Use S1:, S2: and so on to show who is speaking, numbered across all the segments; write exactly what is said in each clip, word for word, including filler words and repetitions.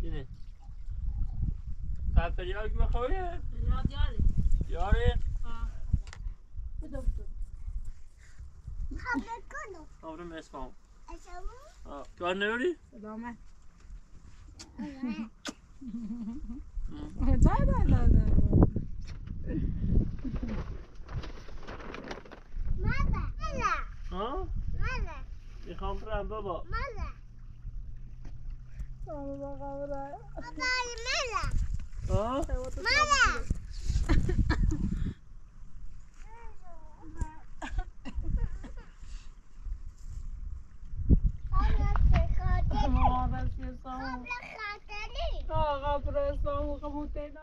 S1: اینه قفل یاک بخواه
S2: یاد یاری
S1: یاره
S2: ها بودو بودو
S3: خبر کنم
S1: آورم اسمم
S3: اشامو
S1: کار نداری؟
S2: سلامت
S3: آره
S2: دای دای دای دای
S3: ماذا ماذا
S1: ها؟
S3: ماذا
S1: میخوام برم بابا
S3: ماذا
S2: بابا قبره
S3: بابا ماذا
S1: ها؟
S3: ماذا
S2: ما بس يسمعوا
S3: خاطري
S2: اه غبره يسمعوا غموتين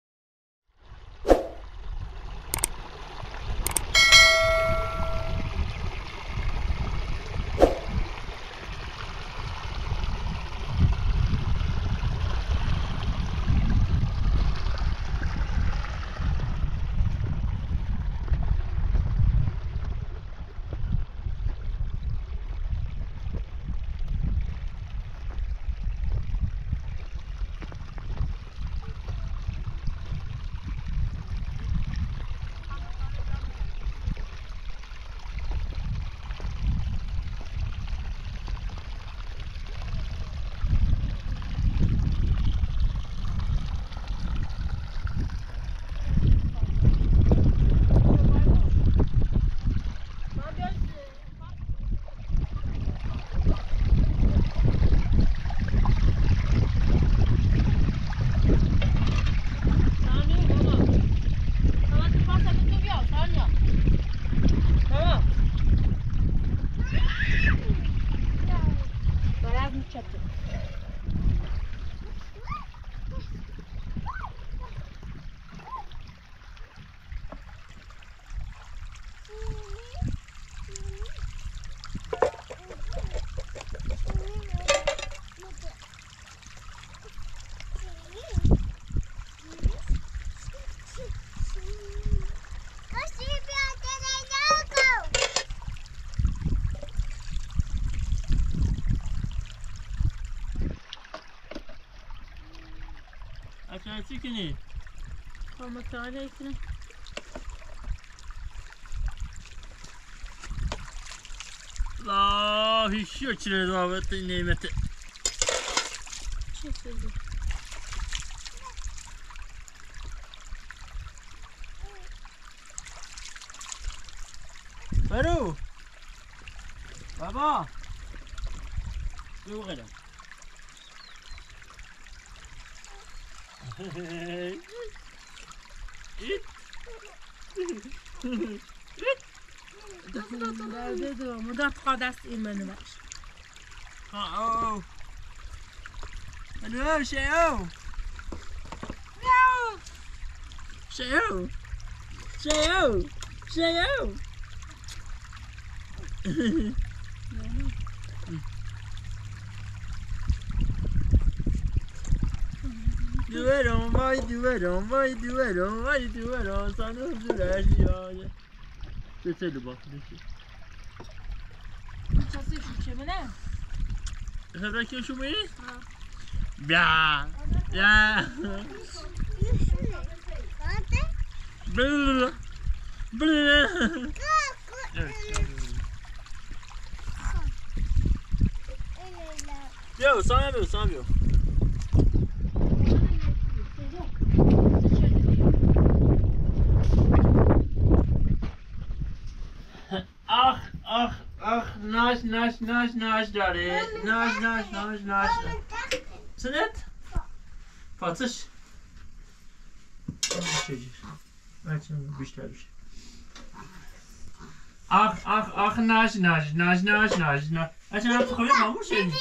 S1: عشان سكني
S2: قامت عليكنا
S1: الله شكر دعوت نعمته
S2: شكرا
S1: برو بابا بگو قدم
S2: درده دو مدت خواد است این منو باش
S1: او منو شیو شیو شیو شیو دوبارم وای دوبارم وای دوبارم وای دوبارم سانو زورش یاد چه چه لباس میشه
S2: چسی شو چه منه
S1: خبره که شو می بیا بیا بل بل بیا سان بیا سان بیا آخ آخ آخ ناش ناش ناش ناش داره ناش ناش ناش ناش سنت پاتش بچه بیشتر بیشتر آخ آخ آخ ناش ناش ناش ناش ناش ناش بچه من تو خوبی مامور شدی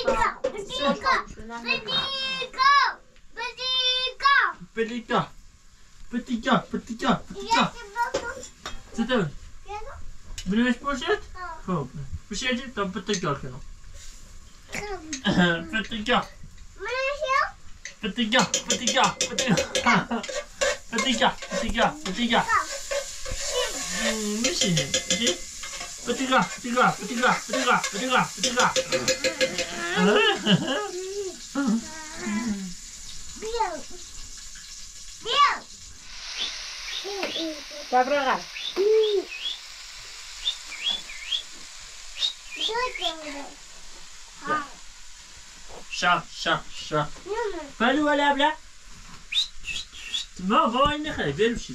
S1: پلیکا پلیکا پلیکا پلیکا چطور؟ بنویش پوشت؟ خب بشیدی تا پتیکا کنم پتیکا پتیکا پتیکا پتیکا پتیکا پتیکا پتیکا میشینه میشی؟ پتیکا پتیکا پتیکا پتیکا پتیکا پتیکا
S2: Tebrik.
S1: شا شا شا فلو ولا بلا ما ما نخلي بيمشي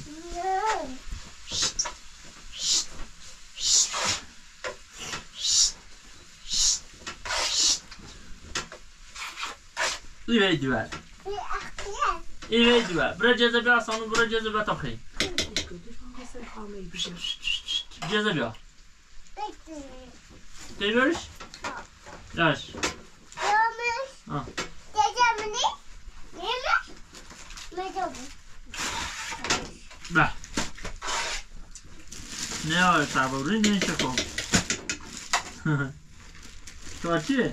S1: إيه يدوا إيه يدوا برجع زبيا صانو برجع زبيا طبخي جزبيا تبرش لاش آه به نه آره سبوری نمیشه کن تو چیه؟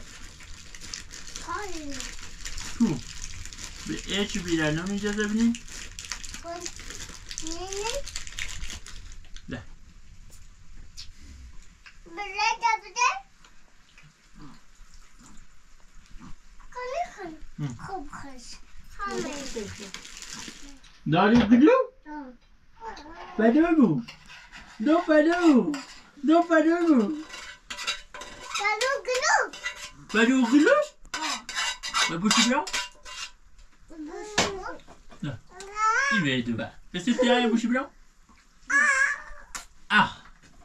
S1: تو به ایچ بیرنم اجازه بینیم؟ ده
S3: خوب خوش
S1: داری گلو؟ بدو دو بدو دو بدو
S3: Galo galo.
S1: بدو گلو؟ بگو چی بیا؟ نه این بیدو با بسی تیایی بوشی بیا؟ آه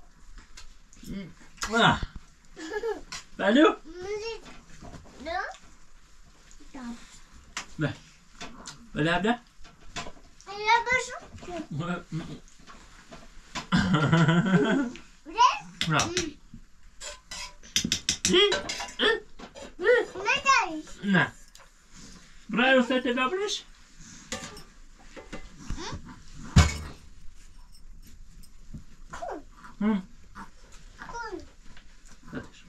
S1: آه بدو؟
S3: نه
S1: نه بله بله
S3: یا باشو
S1: نه نه برای استاد قبلش هم دادش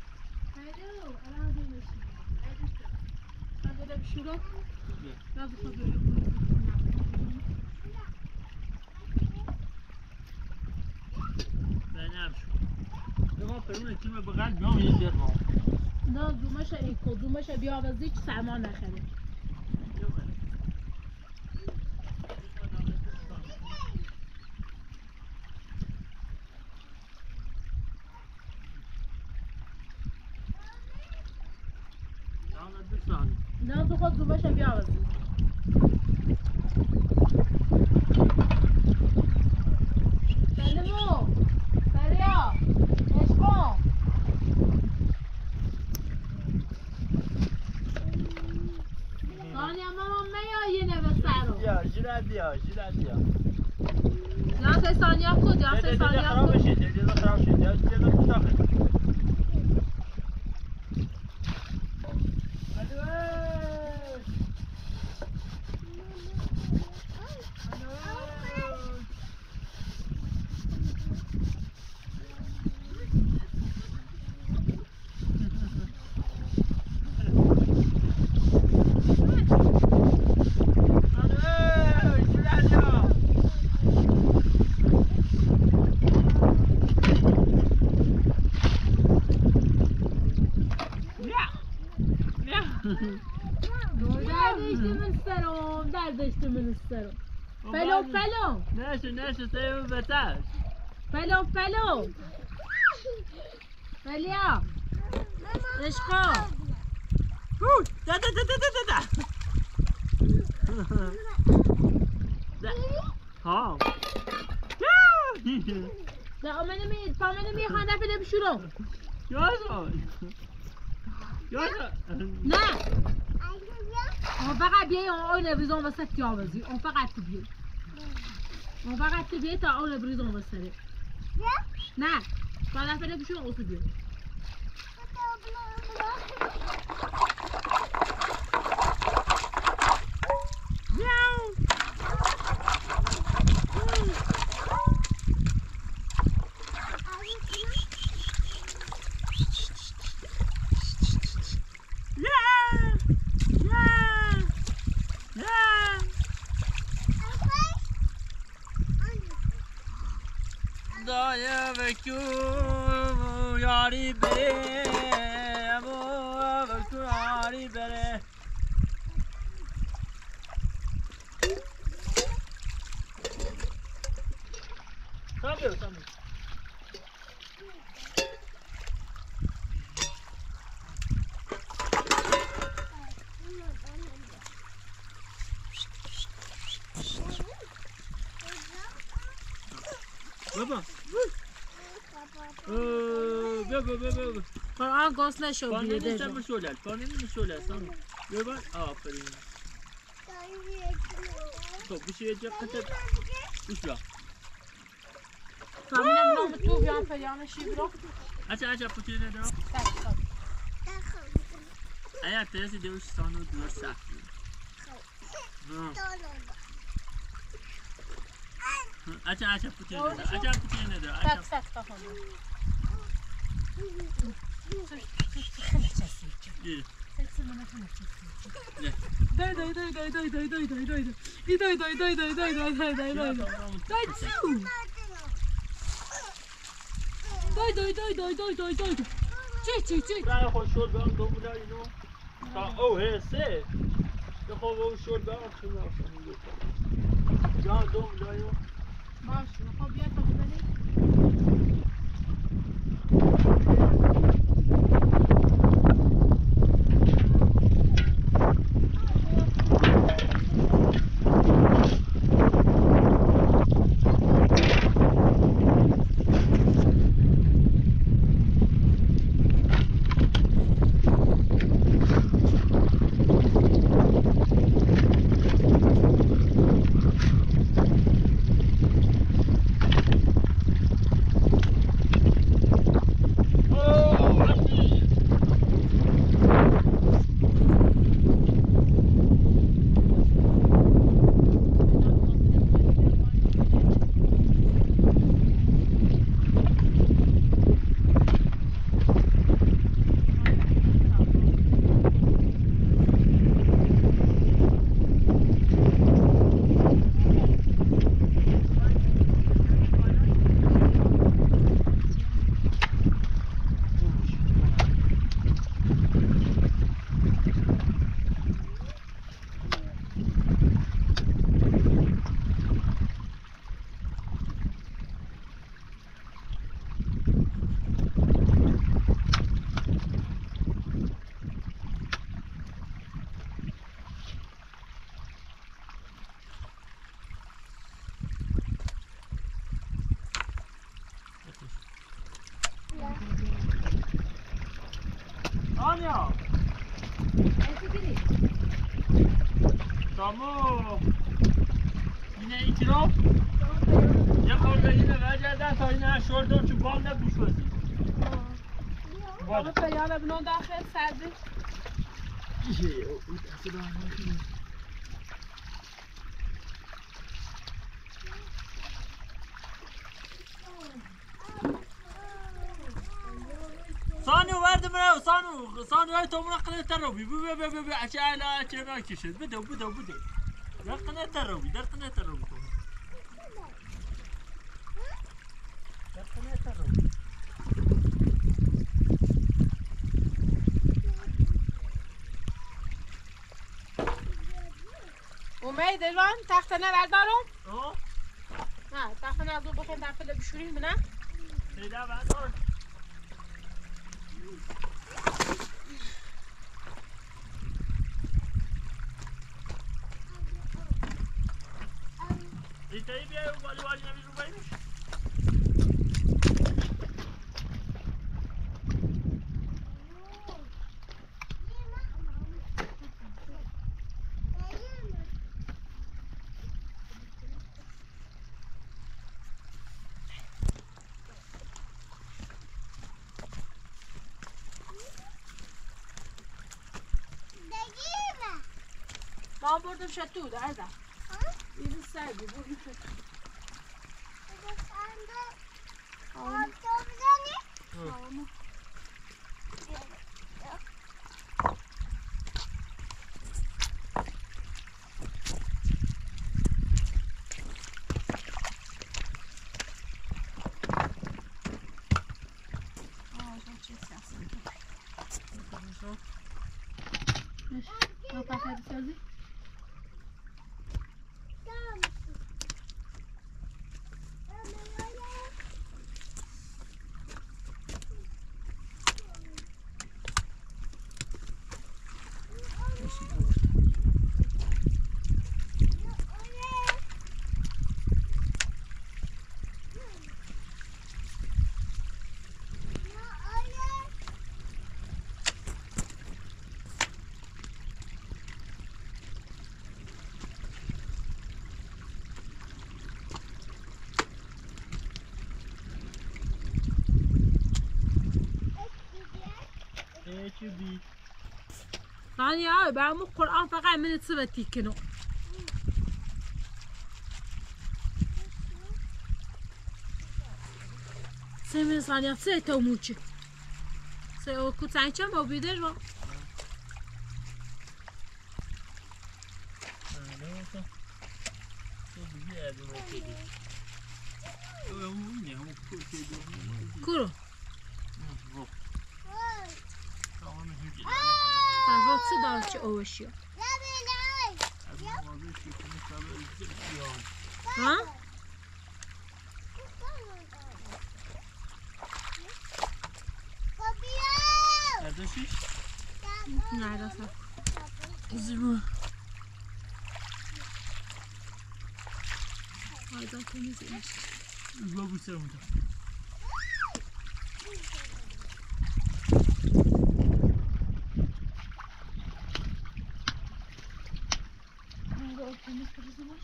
S1: بنام شو دو پرونه تیم بغل بیام یه بیاد ما
S2: نه دومش ایکو دومش بیا وزیچ سامان نخره نه تو خود دومش بیا وزیچ سلمو بریا اشکو دانیا ماما میایی نوسته رو
S1: بیا جیره بیا جیره بیا
S2: یا سه ثانیه خود یا سه ثانیه
S1: خراب
S2: خود
S1: بشه دیگه خراب شه دیگه دیگه خود داخل
S2: فلو فلو
S1: نشه نشه سیو بتاش
S2: فلو فلو فلیا عشقا
S1: دا دا دا دا دا دا دا ها
S2: دا منو می پا منو می خانه بده بشورو
S1: یاشا یاشا
S2: نه on fera bien on a besoin de cette cave vas-y on fera tout bien on fera tout bien t'as on a besoin de ça non quand on a fait des choses on se bien
S1: دایا وکو یاری بره امو وکو یاری بره بیا سامو بابا بیا بیا بیا بیا
S2: قرآن گاز نشو
S1: پانه
S2: بیه
S1: نیستم
S2: دیجا
S1: مشولل پانه مشولل سامو بیا بار آفرین خب بشه یه جا قطع بوش بیا
S2: تامینم نام تو بیان پیانشی برو
S1: اچه اچه پوچه نده اگر ترسی دوش سانو دور سخت اچه اچه پوچه نده اچه پوچه نده
S2: tak tak kafamda.
S1: İyi.
S2: Day day day day day day day day day. İ day day day day day day day day day. Day çu. Day day day day day day day. Çi çi çi.
S1: Ben hoş ol ben domula ino. Ta o he se. Ya hoş ol ben şunu yapayım. Ya domula ino.
S2: Başı, hobiye tabii.
S1: Anya. Tamam. Yine iki kilo. Ya orada yine vereceğiz ta yine şuradan şu balda düşmesin.
S2: Baba peyana bunu daxil serdi.
S1: İyi, o tasarım var. سانو ورد مرا سانو سانو هاي تومنا قناة تروبي بي بي بي بي عشان عشان ما كشت بدو بدو بدو در قناة تروبي در قناة تروبي در قناة تروبي
S2: اومید الان تخت نه بردارم؟
S1: اه
S2: نه تخت نه از اون بخیم دفعه بشوریم نه؟
S1: سیدا بردار ایتایی بیایی و بالی بالی نمیز رو باییش
S2: ما بردم شتو ده ده این سردی بردم شتو Não tá certo sozinho?
S1: شبي
S2: ثانية بقى مو قرآن فقط من تسبتي كنو سمين ثانية سه تو موچه سه او كوتاين چم او بيدر با كورو فرات سه دار چه اوشیا ها
S1: هرداشیش؟
S2: نه راست
S1: زیبا
S2: هایدا تمیز ایش
S1: زیبا بوسه اونجا
S2: هایدا تمیز کردیمش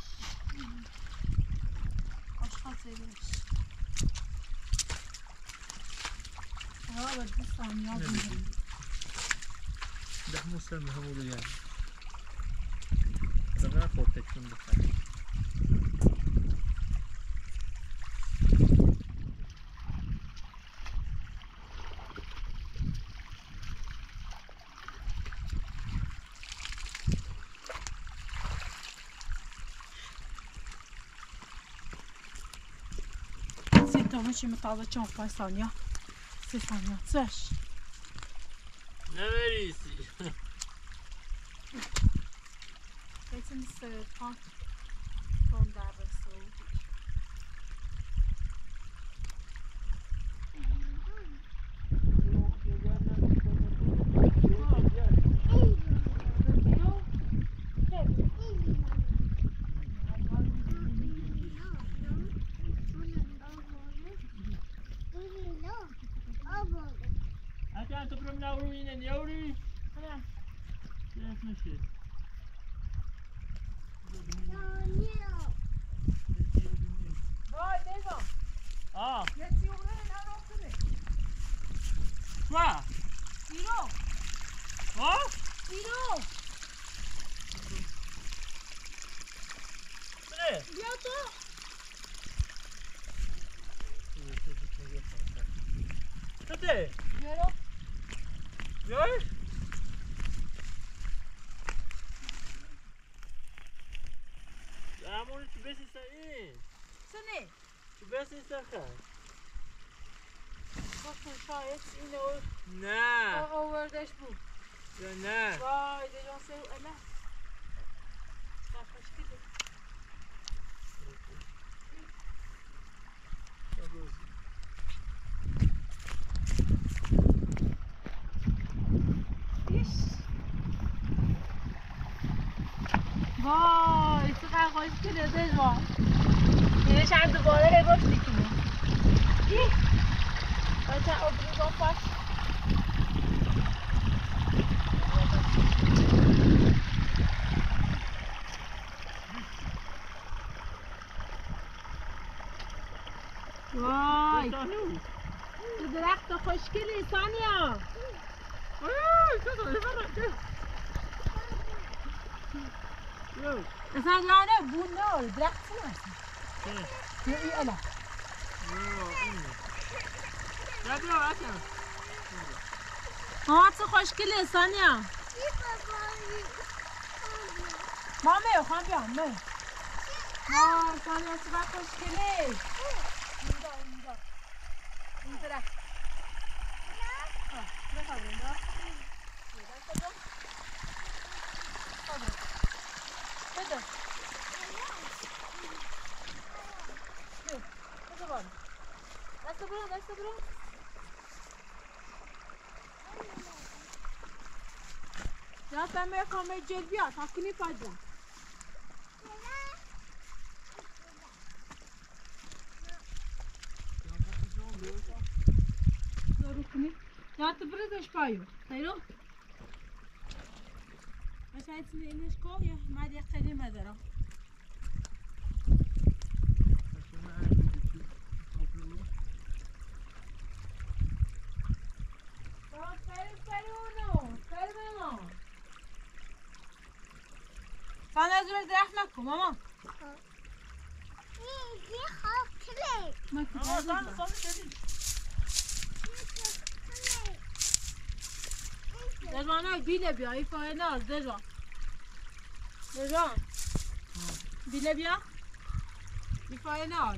S2: آشپز ایش ها بدی ثانیه بود
S1: ده موسم همون رو یاد دقیقا خورتکون بخواه
S2: همه متعادل چند پنج ثانیه سه ثانیه سش
S1: نبریسی
S2: بیتیم سه پنج تون در رسو
S1: انت برم نوروینن یوری
S2: نه
S1: نه نشه
S2: وای دیگه
S1: آه
S2: یه سیوره نه کنه
S1: وا
S2: سیرو
S1: آه
S2: سیرو
S1: نه
S2: بیا تو
S1: Cadê?
S2: Virou.
S1: E aí? Ah, mano, tivesse isso aí.
S2: Sani.
S1: Tivesse isso aqui.
S2: Bakın şayet yine o
S1: Não.
S2: o overdash bu.
S1: Não.
S2: Vay dejon sev ele. Bakış gibi. وای چقدر خوشگله دلوا یه شاید دوباره رفتی کنه بچه آبروزان پاش وای تو درخت خوشگلی سانیا اصلا لانه بونه درخت نه نه ای الا
S1: Ya bro açın.
S2: ها چه خوشگله سانیا مامه خواهم بیام نه ها سانیا چقدر خوشگله اینجا اینجا این درخت ها بخواب اینجا بده بده بان دست برو دست برو یا سمه کامه جل بیا تا کنی پاجا رو کنی یا تو بردش پایو تایرو شاید سنی اینش کو یا ماد یک قدیمه دارم Speri, speri uno! Sen az önce درخت نکن ماما.
S3: یه خواب کلی
S1: Ama sen sana dedim.
S2: Derman bile bia ifade az Derman. Derman. Bile bia. İfade al.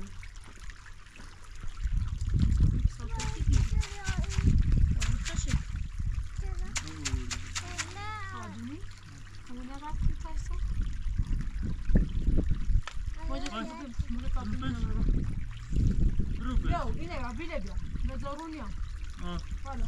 S2: Yo, bile bia, bile bia. Mezarun ya.
S1: Ha.
S2: Hala.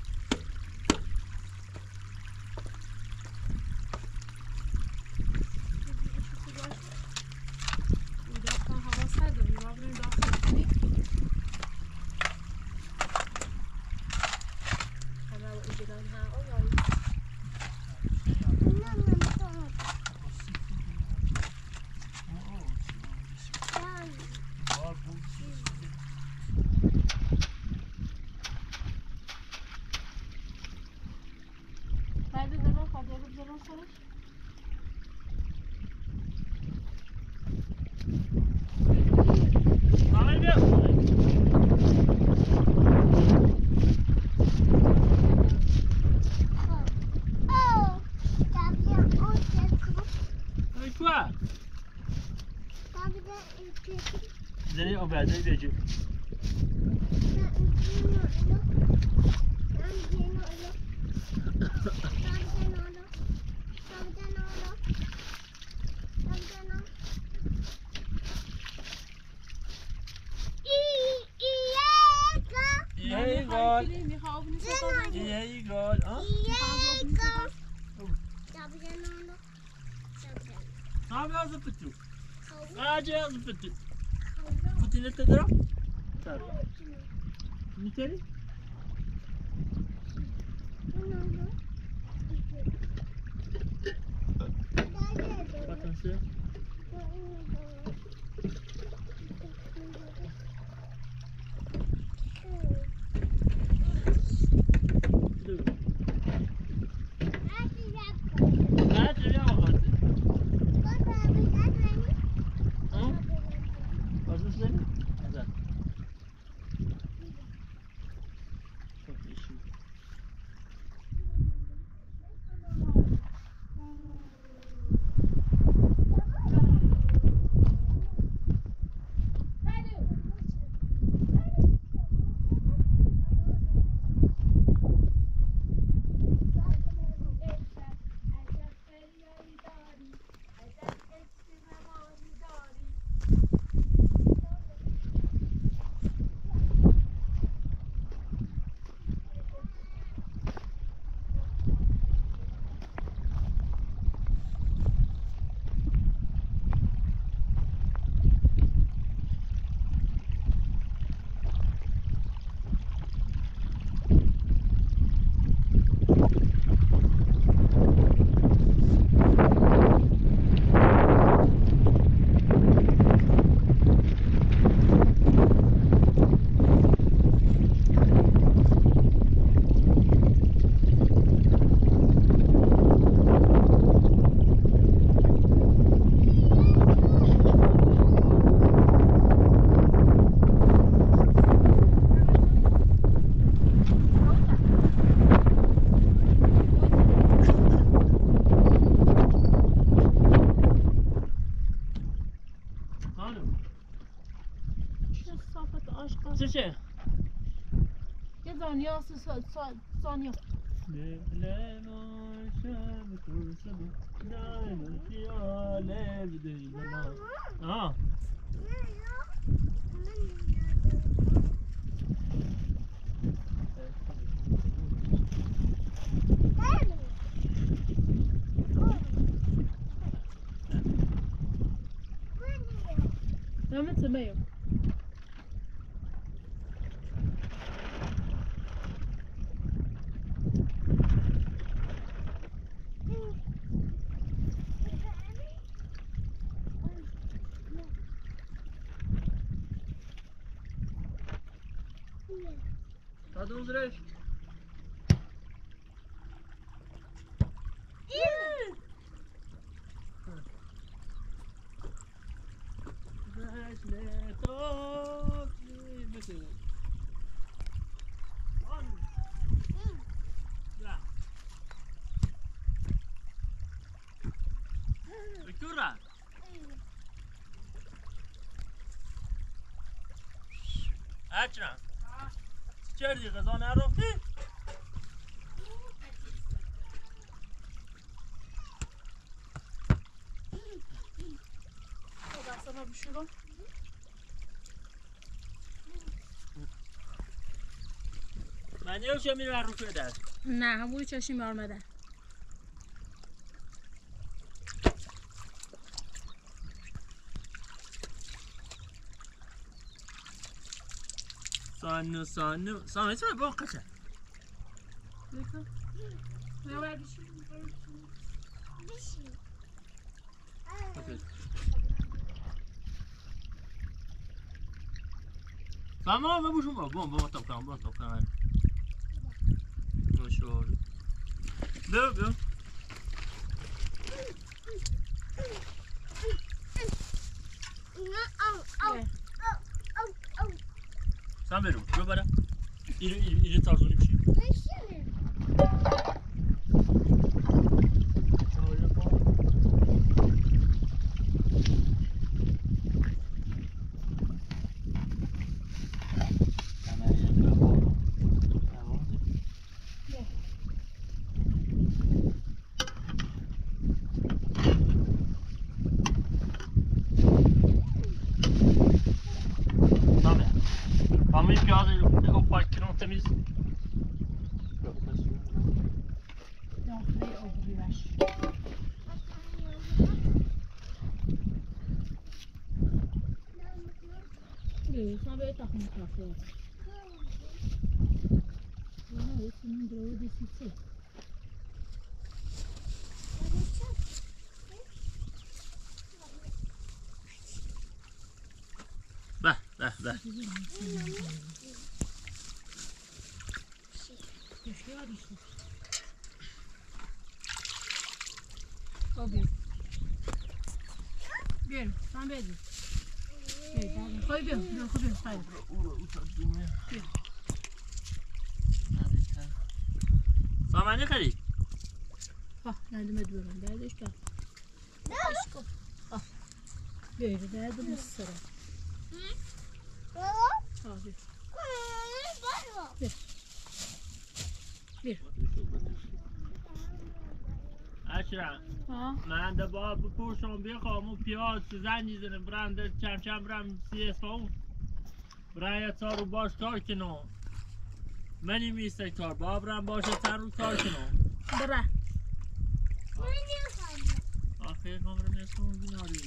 S1: Zeni o bende gidecek. İyi gol. İyi gol. Ha? Ne yapıyorsun pıtı? Ağacı yazı pıtı. Pıtı ne kadar? Tabii. Niteli? Bakın şu. Dur. Nerede ya babası? Ha? Bazı senin? Güzel. Çok işim. Sıçı.
S2: یه دنیا ثانیه
S1: Leyla şem kurşunu Leyla fiyale bideyla. Aha.
S2: Demet meio.
S1: Hadi Uzreş. دکتره اچرم چردی غذا نرفتی؟
S2: دستم بشورم
S1: من یه چه میره رو که دست
S2: نه همونی چشمی آمده
S1: سانو سانو سانو سانو با قشه
S2: بکن نه باید بشی
S1: Vamos, vamos junto. Bom, vamos tocar, vamos tocar. Vamos chorar. Deu, deu. Sen ver onu. Şuraya bana. İri, iri, iri tarzı bir şey. Şöyle yapalım. Ama ilk yazı o parkın temiz.
S2: Sen böyle takım kafaya. Ne senin droğu desisi.
S1: Bah, bah, bah.
S2: Tabii. Bir, sen bedin. Koy bir, bir, koy bir, hayır. Bir.
S1: سامانی خرید
S2: Ha, nerede medverim? Nerede işte? Aşkım. Ah. Böyle nerede mısır? Ha, bir. Bir. Bir.
S1: اشرا
S2: Ha.
S1: من ده با بپرسم بخوام و پیاز زنی زنم برنده چم چم برم سی اسفاون برای تارو باش کار کنم منی میسته کار با برم باشه تارو کار کنم
S2: Bıra.
S1: آخه کامرم نسون بیناری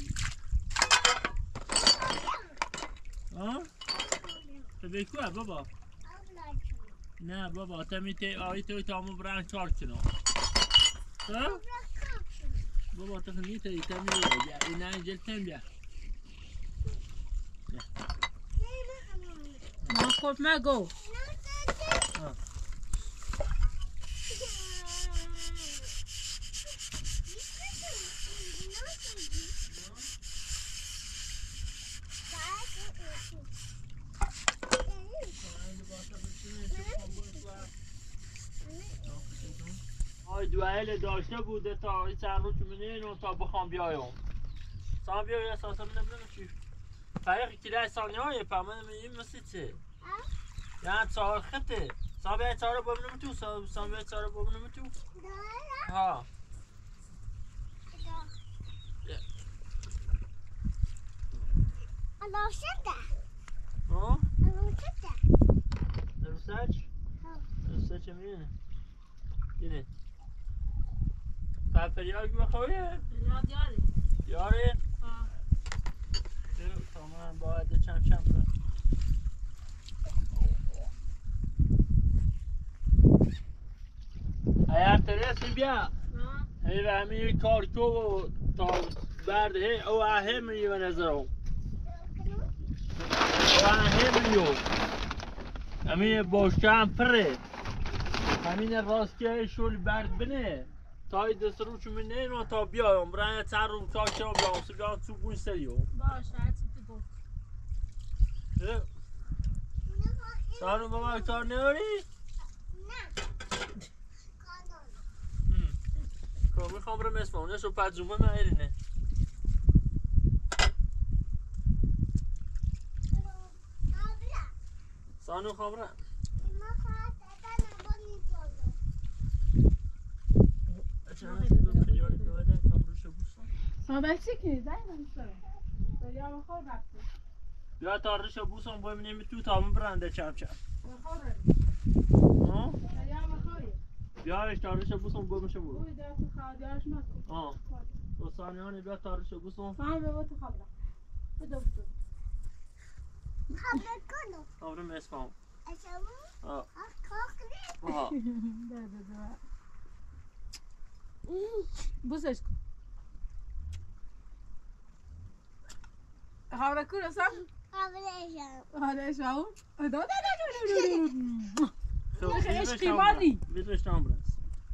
S1: ها؟ تو بکوه بابا نه بابا تمی تی آی توی تامو برن کار کنم ها؟ بابا تخنی تی تمی بیا اینا اینجل تم بیا
S2: Ma korkma go.
S1: ها آی دوئل داشته بوده تا این چند روز منه اینو تا بخوام بیایم سام بیای اساسا من نمیدونم چی فرق کلی ثانیه های پامن میگیم مثل چه یعنی چهار خطه سام بیای چهار ببینم تو سام سام بیای چهار ببینم تو ها
S3: Allah şurada.
S1: ها
S3: Allah şurada.
S1: درستش درستش میینه اینه پپریاک بخواه
S2: Yad yari.
S1: یاره
S2: Ha.
S1: تمام باید چم چم کنم اگر ترسی بیا
S2: Ha.
S1: هی و همین کارکو و تا برد هی او هم میو نظرم و هم میو همین باشکم پره همین راستی شول برد بنه تا ای دست رو چون نه نو تا بیایم برای چند رو تا چه بیام سه بیام تو گوش سریو
S2: Baş, her çıktı bu.
S1: سانو بابا کار نداری؟ که میخوام برم اسمانه شو پجومه من ایرینه سانو خبره
S2: صابت چی کنی؟ زنی سرم دریا بخور رفتی
S1: بیا تا ریش بوسم باید نمی تو تا من برنده چپ چپ
S2: بخور رفتی
S1: ها؟
S2: دریا بخوری
S1: بیارش تا ریش بوسم باید میشه بود
S2: بوی در تو خواهدیارش مکن
S1: آه تو ثانیانی بیا تا ریش بوسم
S2: فهم به با تو خبره بدو بدو
S3: خبره کنو
S1: خبره میسمم
S3: اشمو
S1: آه
S3: کاکلی
S1: آه
S2: ده ده ده بوسش کن خبره کن اصلا
S3: خبره اشم
S2: حالا شاون دو دو دو
S1: تو
S2: عشقی مانی
S1: بیتش تام برس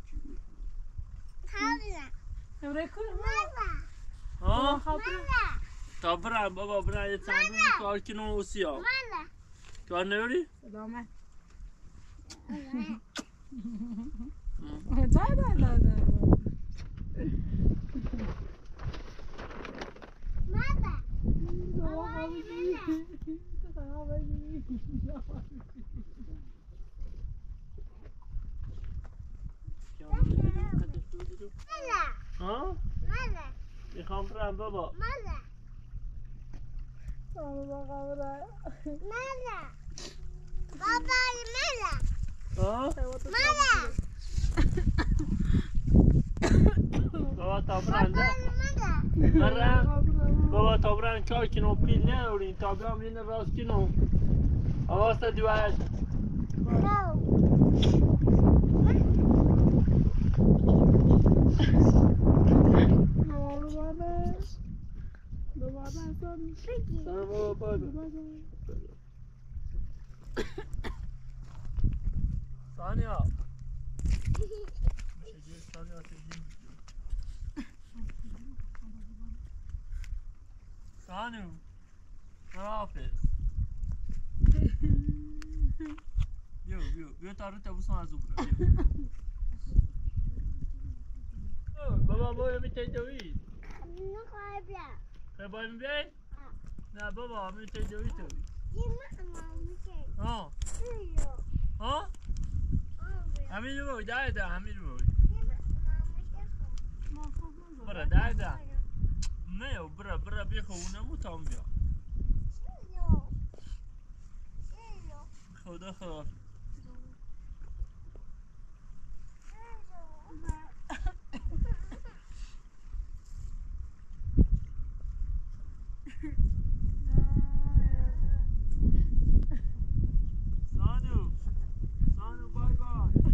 S3: خبره
S2: خبره کن
S3: ماما
S1: ها
S2: خبره
S3: ماما
S1: تا برم بابا برم یه چند روز کار کنم و سیاه
S3: ماما
S1: کار نوری؟
S2: سلامت دا دا دا دا
S3: ماما
S1: ها؟
S3: ماما
S1: میخوام برم بابا
S3: ماما
S2: بابا خبره
S3: ماما بابا ماما
S1: ها؟
S3: ماما
S1: بابا تا برم
S3: بابا
S1: ده
S3: ماما
S1: برم بابا تا برم کار کنم پیل نورین تا بیام این راست کنم آواستا دوهش
S3: نو
S1: سلام بابا بابا ثانیا چجور ثانیا چجور ثانو خداحافظ بیو بیو بیو تا رو تبوسم از او برا بابا بابا میتونی دوید
S3: نخواه بیا
S1: خیلی باید بیای؟ نه بابا میتونی دوید تو
S3: یه ماما میشه
S1: ها
S3: بیو
S1: ها
S3: آبیا
S1: همین رو باید ده ده همین رو باید
S3: یه ماما میشه
S1: برا ده ده نه برا برا بیخو اونمو تام بیا
S3: بیو بیو
S1: خدا خدا سانو سانو بای بای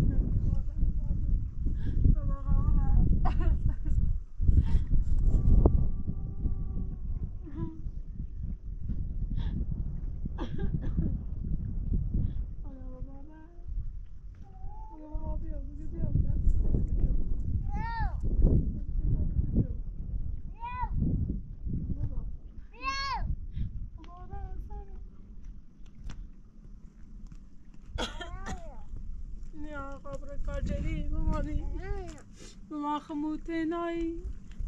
S2: یا خبر کاجری بمانی بما خموته نایی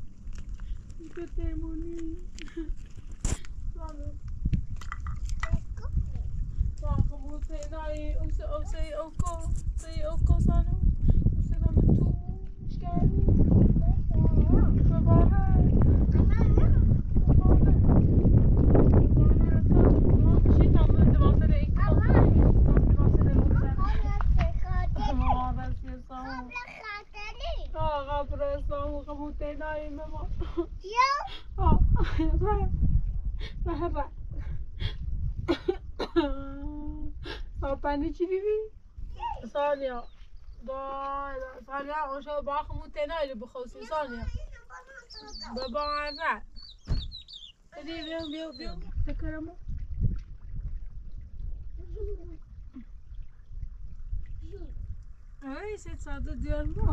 S2: بتمونی سانو بما خموته نایی اوسه اوسه اوکو سی اوکو سانو اوسه بما تو مشکلی بباره پنی چی بیبی؟ سالیا دای سالیا اوشو باخمون تنایی بخوصی سالیا بابا عرق بدی بیو بیو بیو تکرمو ay set saat diyor mu?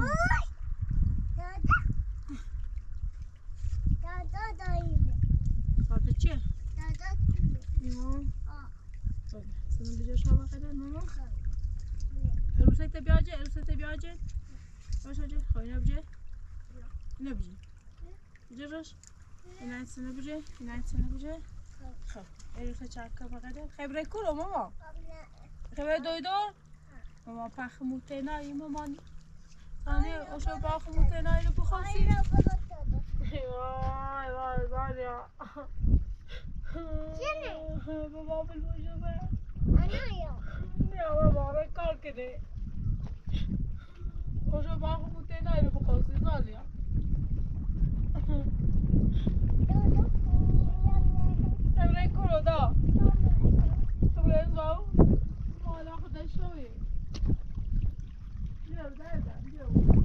S3: Dada dayım.
S2: Saat çi?
S3: Dada
S2: İmam.
S3: Aa.
S2: Sana bir şey şava kadar mı? Rusek de biaje, Rusek de biaje. Başaje, hayır biaje. Ne biaje? Biaje. İnanç sana biaje, inanç sana biaje. خب ایرو چکه بقیده خبره کلو ماما خبره دویدار ماما پخ موته نایی مامان تانه اوشو پخ موته نایی رو بخواسی وای وای وای یا بابا بلوشو به یا بابا رو کار کنه اوشو پخ موته نایی رو بخواسی زالیا خبره کلو دا خبره زاو مالا خودش شوی بیا دردم بیا